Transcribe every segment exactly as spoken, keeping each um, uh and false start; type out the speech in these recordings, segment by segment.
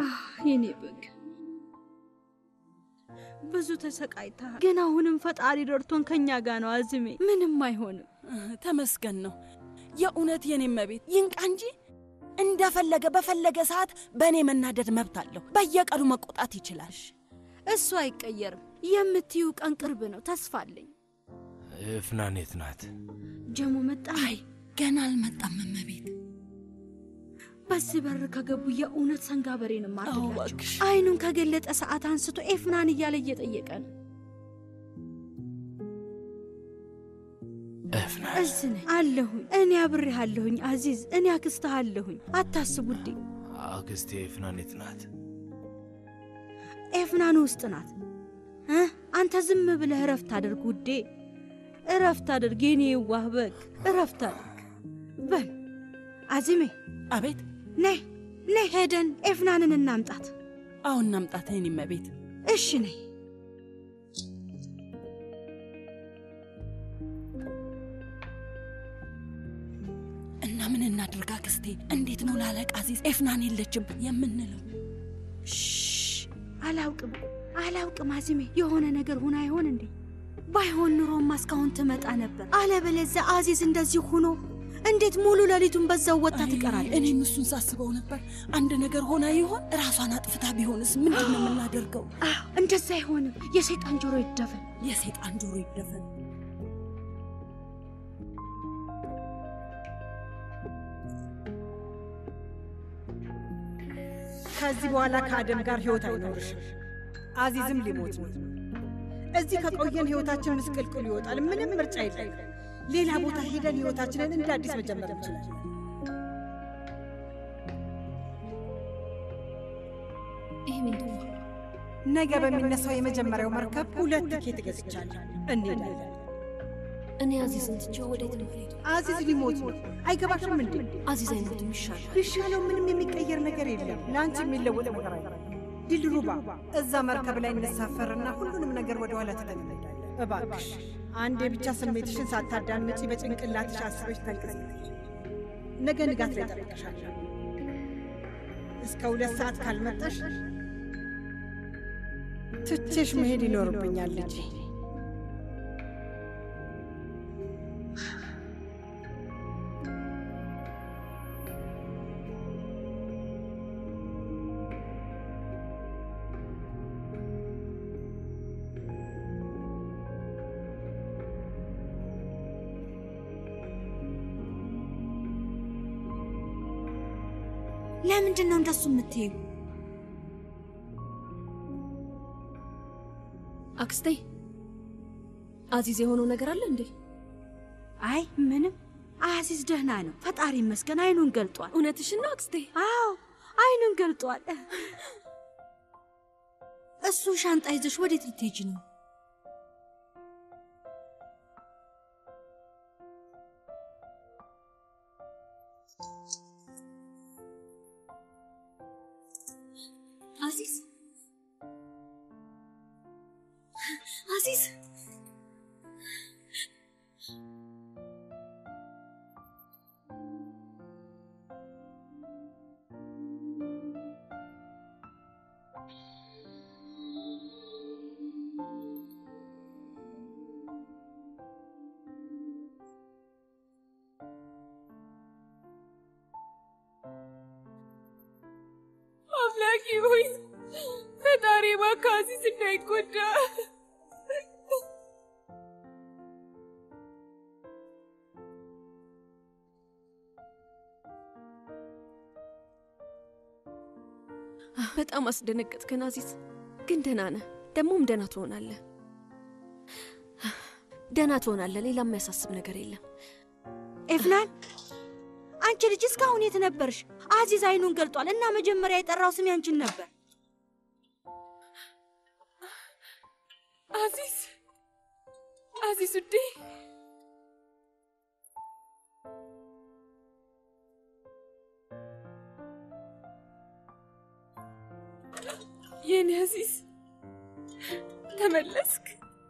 የኔ በግ ብዙ ተሰቃይተሃል ግን አሁንም ፈጣሪ ረድቶን ከኛ ጋር ነው አዝሜ ምንም አይሆንም ተመስገን ነው የኡነት የኔ መቤት ይንቃ እንጂ እንደፈለገ በፈለገ ሰዓት በኔ መናደድ መብት አለው በየቀኑ መቆጣት ይችላል እሱ አይቀየርም የምትዩ ቀን ቅርብ ነው ተስፋለኝ ፍናኔት ናት ጀሙ መጣ አይ ገና አልመጣም መቤት በዚህ በር ከገቡ የኡነት ሰንጋበሬን ማርደላችሁ አይኑን ከገለጠ ሰዓት አንስቶ ኤፍናን እያለ እየጠየቀ ነው ኤፍናን እዝነ አለሁ እኔ አብሬሃለሁኝ አዚዝ እኔ አክስተሃለሁኝ አታስቡዲ አክስቴ ኤፍናኔት ናት ኤፍናን ውስጥ ናት እ አንተ ዝም ብለህ ረፍት አድርግ ውዴ ረፍት አድርግ የኔ ዋህበክ ረፍት አድርግ በል አዚሜ አቤት ነይ ነይ ሄደን ኤፍናንን እናምጣት አሁን እናምጣት የኔ መቤት እሺ ነይ እና ምን እናድርጋ አክስቴ እንዴት ነው ላለቃ አዚዝ ኤፍናን የለችም የምንለው አላውቅም አላውቅም አዚሜ የሆነ ነገር ሆነ አይሆን እንዴ ባይሆን ኑሮ ማስካውን ትመጣ ነበር አለበለዚያ አዚዝ እንደዚህ ሆኖ እንዴት ሙሉ ለሊቱን በዛው ወጣ ትቀራለች እኔ እሱን ሳስበው ነበር አንድ ነገር ሆና ይሆን ራሷን አጥፍታ ቢሆንስ ምንድነው የምናደርገው እንደዛ አይሆንም የሰይጣን ጆሮ ይደፈን የሰይጣን ጆሮ ይደፈን ከዚህ በኋላ ከአደም ጋር ህይወት አይኖርሽም አዚዝም ሊሞት ነው እዚህ ከቆየን ህይወታችን ምስቅልቅል ይወጣል ምንም ምርጫ የለም ሌላ ቦታ ሄደን ህይወታችንን እንደ አዲስ መጀመር እንችላለን ይሄ ምንድነው ነገ በሚነሳው የመጀመሪያው መርከብ ሁለት ቲኬት ገዝቻለሁ እንሄዳለን እኔ አዚዝን ትቼው ወዴት ነው የምሄደው አዚዝ ሊሞት ነው አይገባሽም እንዴ አዚዝ አይሞትም ይሻላል ይሻለው ምንም የሚቀየር ነገር የለም ላንቺ የሚለወጥ ነገር አይደለም ዲልሩባ እዛ መርከብ ላይ እንሳፈርና ሁሉንም ነገር ወደ ኋላ ተጠቅመናል እባክሽ አንዴ ብቻ ስሜትሽን ሳታዳምጪ በጭንቅላትሽ አስበሽ ተንቀሳቀሽ ነገ ንጋት ላይ ተጠቅሻለሁ እስከ ሁለት ሰዓት ካልመጣሽ ትቼሽ መሄድ ይኖርብኛል ልጄ ለምንድን ነው እንደሱ የምትይው አክስቴ አዚዝ የሆነው ነገር አለ እንዴ አይ ምንም አዚዝ ደህና ነው ፈጣሪ ይመስገን አይኑን ገልጧል እውነትሽን ነው አክስቴ አዎ አይኑን ገልጧል እሱ ሻንጣ ይዘሽ ወዴት ልትሄጂ ነው አዚዝ አዚዝ አምላኬ ሆይ ፈጣሪ እባክህ አዚዝ እንዳይጎዳ በጣም አስደነገጥከን አዚዝ ግን ደህና ነህ ደሞም ደህና ትሆናለህ ደህና ትሆናለህ ሌላ የሚያሳስብ ነገር የለም ኤፍናን አንቺ ልጅ እስካሁን የት ነበርሽ አዚዝ አይኑን ገልጧል እና መጀመሪያ የጠራው ስም ያንቺን ነበር አዚዝ አዚዝ ውዴ የኔ አዚዝ ተመለስክ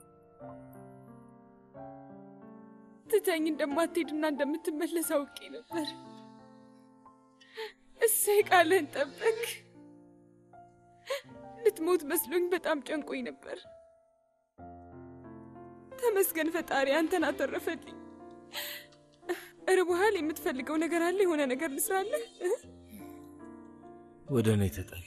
ትተኝ እንደማትሄድና እንደምትመለስ አውቄ ነበር እሰይ ቃልህን ጠበቅ ልትሞት መስሎኝ በጣም ጨንቆኝ ነበር። ተመስገን ፈጣሪ አንተን አተረፈልኝ። እርቦሃል? የምትፈልገው ነገር አለ? የሆነ ነገር ልስራለህ? ወደ እኔ ተጠጊ።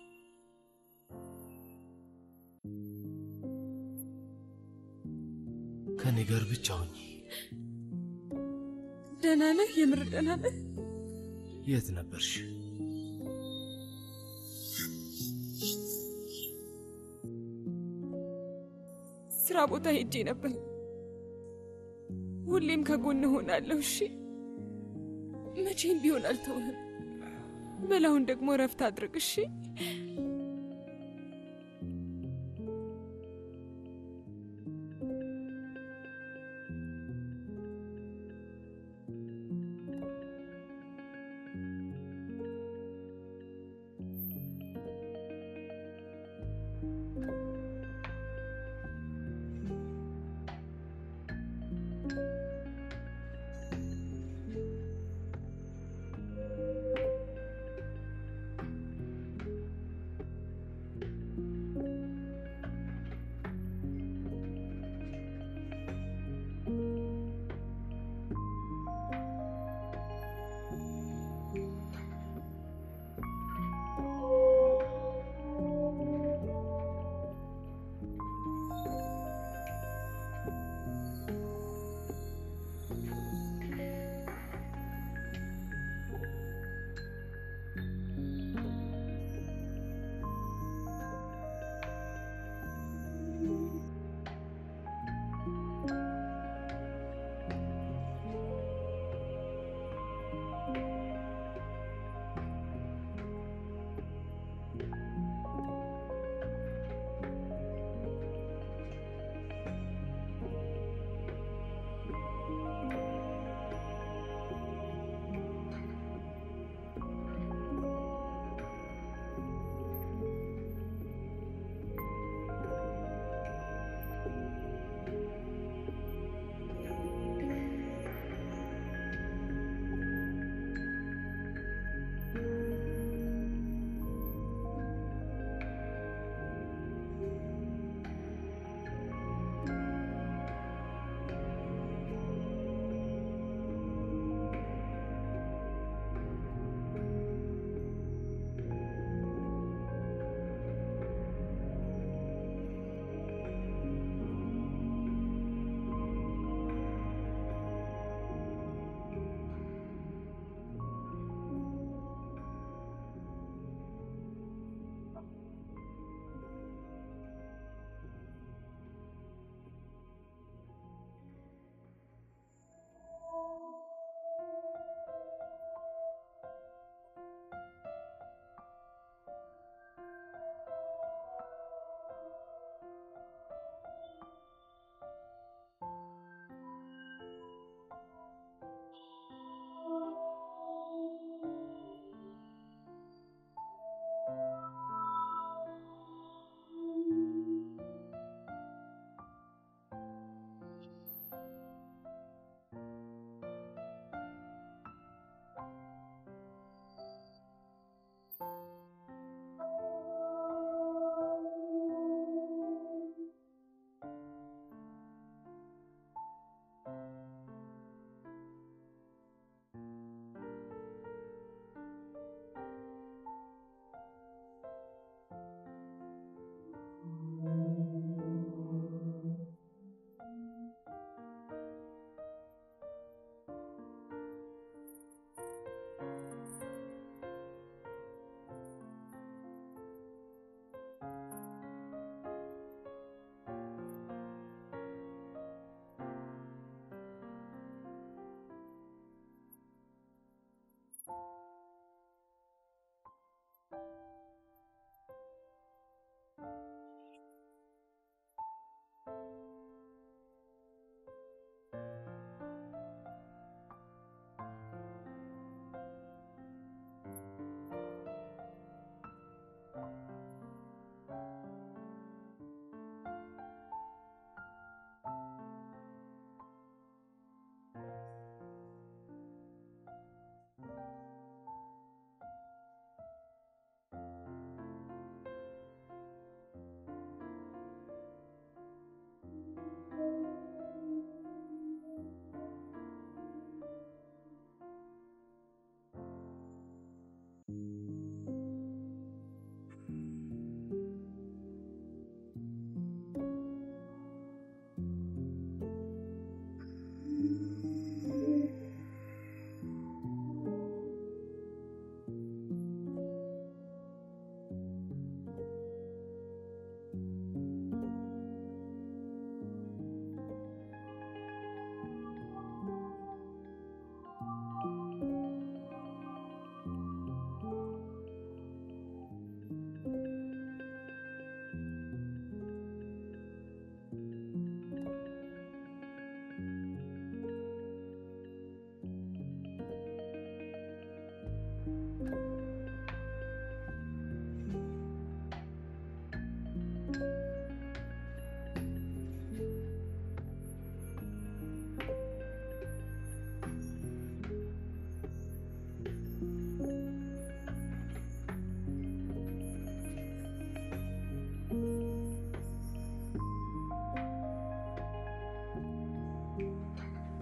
ከኔ ጋር ብቻ ሁኚ። ደህና ነህ? የምር ደህና ነህ? የት ነበርሽ? ስራ ቦታ ሄጄ ነበር። ሁሌም ከጎን ሆናለሁ። እሺ መቼም ቢሆን አልተውህም። በላውን ደግሞ ረፍት አድርግ። እሺ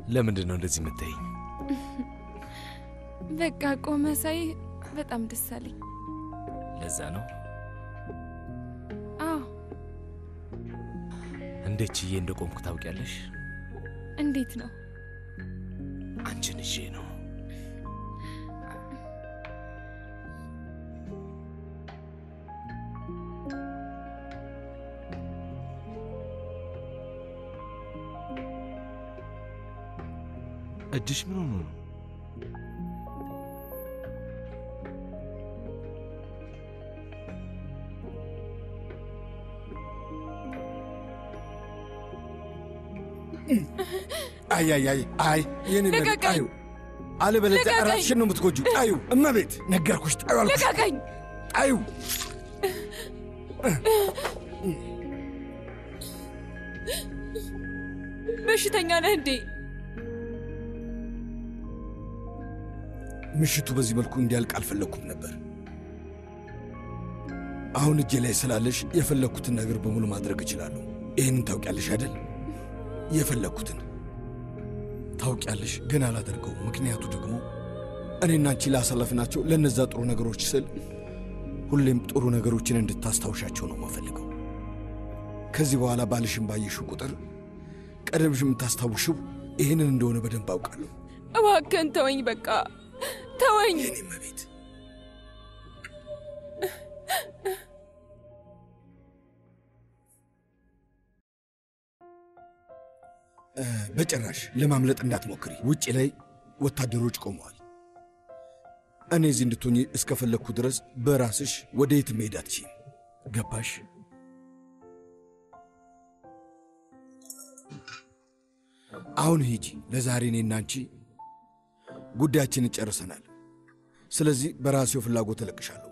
ለምንድን ነው እንደዚህ የምትይኝ? በቃ ቆመ ሳይ በጣም ደስ አለኝ። ለዛ ነው? አዎ። እንዴት ችዬ እንደቆምኩ ታውቂያለሽ? እንዴት ነው? አንቺን እሺ ነው። እጅሽ ምን ሆኖ ነው? አይ አይ አይ አይ የኔ መቤት አዩ አለበለዚያ ራስሽን ነው የምትጎጂው። አዩ እመቤት ነገርኩሽ። ጣዩ አልኩሽ። ልቀቀኝ። አዩ በሽተኛ ነህ እንዴ? ምሽቱ በዚህ መልኩ እንዲያልቅ አልፈለኩም ነበር። አሁን እጄ ላይ ስላለሽ የፈለኩትን ነገር በሙሉ ማድረግ እችላለሁ። ይሄንን ታውቂያለሽ አይደል? የፈለኩትን ታውቂያለሽ፣ ግን አላደርገው። ምክንያቱ ደግሞ እኔና አንቺ ላሳለፍናቸው ለነዛ ጥሩ ነገሮች ስል ሁሌም ጥሩ ነገሮችን እንድታስታውሻቸው ነው የምፈልገው። ከዚህ በኋላ ባልሽን ባየሽው ቁጥር ቀደምሽ የምታስታውሽው ይህንን እንደሆነ በደንብ አውቃለሁ። እባክህን ተወኝ፣ በቃ ተወኝ። የኔ መቤት በጭራሽ ለማምለጥ እንዳትሞክሪ። ውጪ ላይ ወታደሮች ቆመዋል። እኔ እዚህ እንድትሆኚ እስከፈለግኩ ድረስ በራስሽ ወደ የት መሄድ አትችይም። ገባሽ? አሁን ሂጂ። ለዛሬ እኔና አንቺ ጉዳያችንን ጨርሰናል። ስለዚህ በራሴው ፍላጎት እለቅሻለሁ።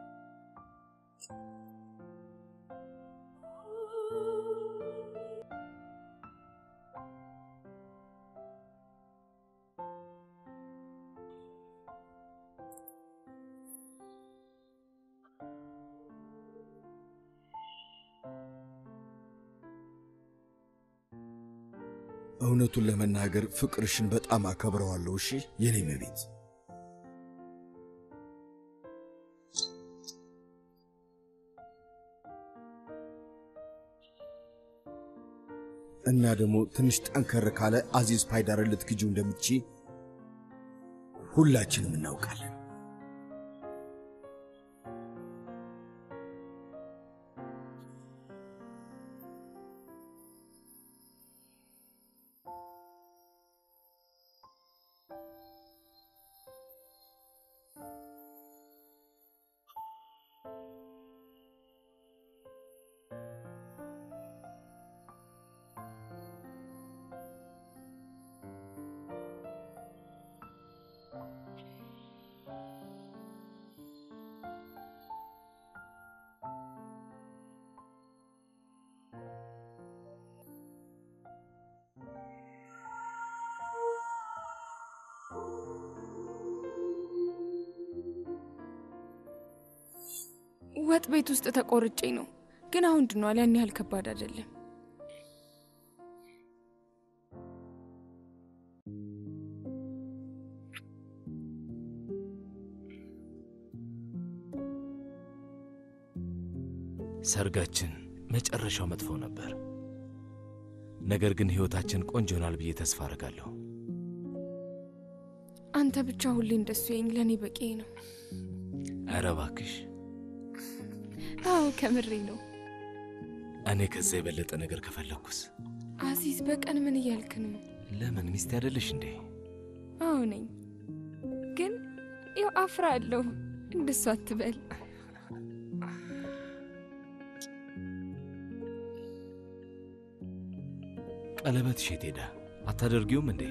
እውነቱን ለመናገር ፍቅርሽን በጣም አከብረዋለሁ። እሺ የኔ መቤት። እና ደግሞ ትንሽ ጠንከር ካለ አዚዝ ፓይዳርን ልትክጂው እንደምትችይ ሁላችንም እናውቃለን። ወጥ ቤት ውስጥ ተቆርጬ ነው፣ ግን አሁን ድኗል። ያን ያህል ከባድ አይደለም። ሰርጋችን መጨረሻው መጥፎ ነበር። ነገር ግን ህይወታችን ቆንጆ ይሆናል ብዬ ተስፋ አደርጋለሁ። አንተ ብቻ ሁሌ እንደሱ ይኝ ለኔ በቂ ነው። ኧረ እባክሽ። አዎ ከምሬ ነው። እኔ ከዛ የበለጠ ነገር ከፈለኩስ? አዚዝ በቀን ምን እያልክ ነው? ለምን ሚስት አይደለሽ እንዴ? አዎ ነኝ፣ ግን ያው አፍራለሁ። እንደሱ አትበል። ቀለበት ሼት ሄዳ አታደርጊውም እንዴ?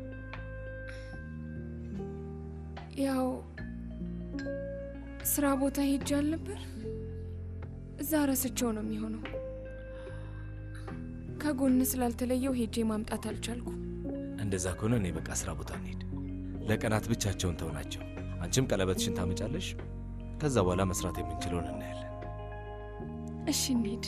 ያው ስራ ቦታ ሄጃል ነበር፣ እዛ ረስቼው ነው የሚሆነው። ከጎን ስላልተለየው ሄጄ ማምጣት አልቻልኩ። እንደዛ ከሆነ እኔ በቃ ስራ ቦታ እንሂድ። ለቀናት ብቻቸውን ተውናቸው። አንቺም ቀለበትሽን ታመጫለሽ። ከዛ በኋላ መስራት የምንችለውን እናያለን። እሺ እንሂድ።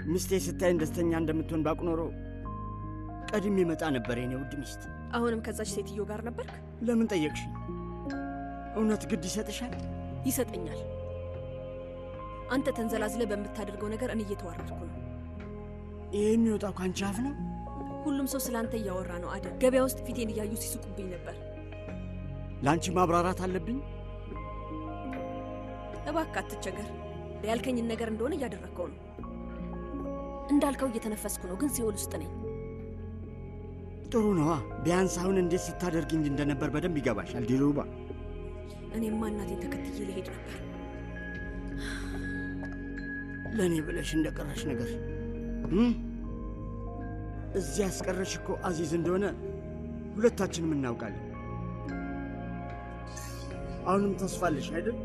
ሚስቴ ስታይን ደስተኛ እንደምትሆን ባውቅ ኖሮ ቀድሜ መጣ ነበር የኔ ውድ ሚስት። አሁንም ከዛች ሴትዮ ጋር ነበርክ? ለምን ጠየቅሽ? እውነት ግድ ይሰጥሻል? ይሰጠኛል። አንተ ተንዘላዝለ በምታደርገው ነገር እኔ እየተዋረድኩ ነው። ይሄ የሚወጣው ካንቺ አፍ ነው? ሁሉም ሰው ስላንተ እያወራ ነው አደል? ገበያ ውስጥ ፊቴን እያዩ ሲስቁብኝ ነበር። ላንቺ ማብራራት አለብኝ? እባክህ አትቸገር። ያልከኝን ነገር እንደሆነ እያደረከው ነው። እንዳልከው እየተነፈስኩ ነው፣ ግን ሲኦል ውስጥ ነኝ። ጥሩ ነዋ። ቢያንስ አሁን እንዴት ስታደርግኝ እንደነበር በደንብ ይገባሻል ዲሉባ። እኔማ እናቴን ተከትዬ ልሄድ ነበር። ለእኔ ብለሽ እንደቀረሽ ነገር እዚህ ያስቀረሽ እኮ አዚዝ እንደሆነ ሁለታችንም እናውቃለን። አሁንም ተስፋለሽ አይደል?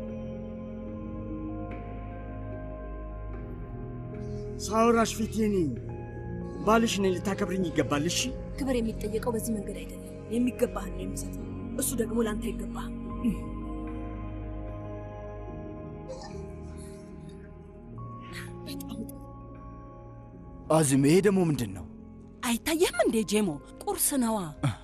ሳውራሽ ፊት የኔ ባልሽ ነኝ፣ ልታከብርኝ ይገባል። እሺ? ክብር የሚጠየቀው በዚህ መንገድ አይደለም። የሚገባህን ነው የሚሰጠው። እሱ ደግሞ ላንተ አይገባህም። አዚም፣ ይሄ ደግሞ ምንድን ነው? አይታየህም እንዴ ጄሞ? ቁርስ ነዋ።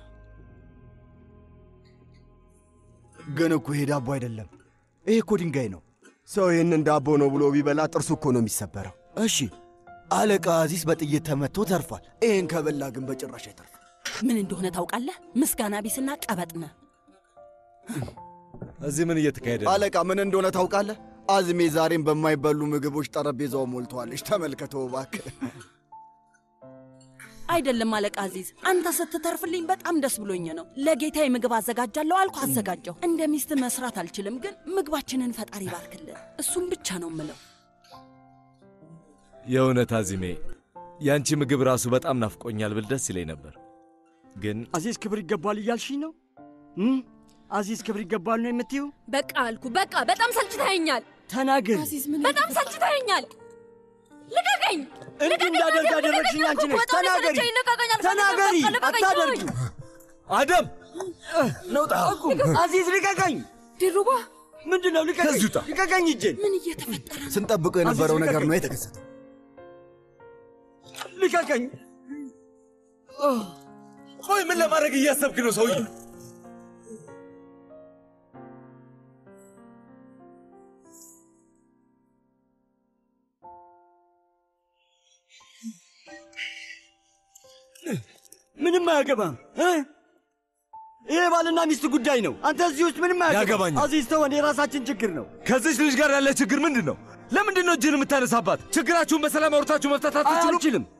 ግን እኮ ይሄ ዳቦ አይደለም፣ ይሄ እኮ ድንጋይ ነው። ሰው ይህንን ዳቦ ነው ብሎ ቢበላ ጥርሱ እኮ ነው የሚሰበረው። እሺ አለቃ አዚዝ በጥይት ተመቶ ተርፏል። ይህን ከበላ ግን በጭራሽ አይተርፍ። ምን እንደሆነ ታውቃለህ? ምስጋና ቢስና ቀበጥነ። እዚህ ምን እየተካሄደ ነው? አለቃ ምን እንደሆነ ታውቃለህ? አዝሜ ዛሬም በማይበሉ ምግቦች ጠረጴዛው ሞልቷለች። ተመልከተው እባክህ። አይደለም አለቃ አዚዝ፣ አንተ ስትተርፍልኝ በጣም ደስ ብሎኝ ነው። ለጌታዬ ምግብ አዘጋጃለሁ አልኩ፣ አዘጋጀሁ። እንደ ሚስት መስራት አልችልም፣ ግን ምግባችንን ፈጣሪ ባርክልን። እሱም ብቻ ነው ምለው። የእውነት አዚሜ፣ ያንቺ ምግብ ራሱ በጣም ናፍቆኛል ብል ደስ ይለኝ ነበር። ግን አዚዝ ክብር ይገባል እያልሽኝ ነው? አዚዝ ክብር ይገባል ነው የምትይው? በቃ አልኩ፣ በቃ። በጣም ሰልችተኸኛል። ተናገሪ። በጣም ሰልችተኸኛል። ልቀቀኝ! እንዲህ እንዳደርግ አደረግሽኝ አንቺ ነሽ። ተናገሪ፣ ተናገሪ። አታደርጊ። አደም ነውጣ። አዚዝ ልቀቀኝ! ድሩባ ምንድን ነው? ልቀቀኝ! ልቀቀኝ እጄን! ምን እየተፈጠረ ነው? ስንጠብቀው የነበረው ነገር ነው የተከሰተው። ልቀቀኝ! ቆይ ምን ለማድረግ እያሰብክ ነው ሰውዬ? ምንም አያገባም። ይሄ ባልና ሚስት ጉዳይ ነው። አንተ እዚህ ውስጥ ምንም አያገባም። አዚዝ ተወን፣ የራሳችን ችግር ነው። ከዚች ልጅ ጋር ያለ ችግር ምንድን ነው? ለምንድን ነው እጅን የምታነሳባት? ችግራችሁን በሰላም አውርታችሁ መፍታት አትችሉም? አልችልም።